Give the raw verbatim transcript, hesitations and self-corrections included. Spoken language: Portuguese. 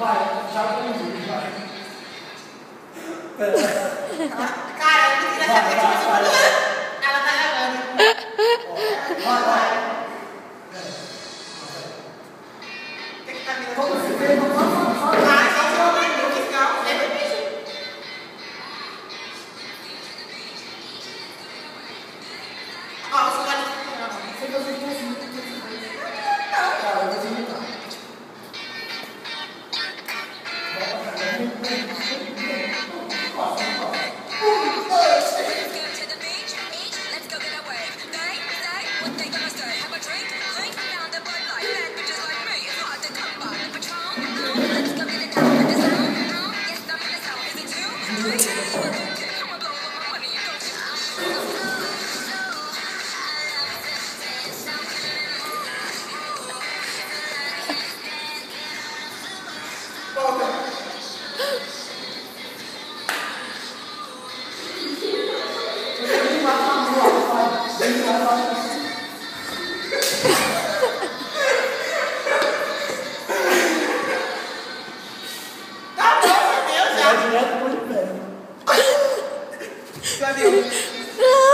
Vai, já aprendi, vai. Cara, eu não queria saber de Vai, vai. ela tá gravando. Vai, vai. Tem que estar vindo Como aqui. você fez? Não pode falar. Ah, gente, eu não quis não. Lembra disso? Ó, você vai não. Você vai fazer assim. Não. Tá, eu vou te imitar. Tá bom, meu Deus, já. Vai direto pro pé. Já viu?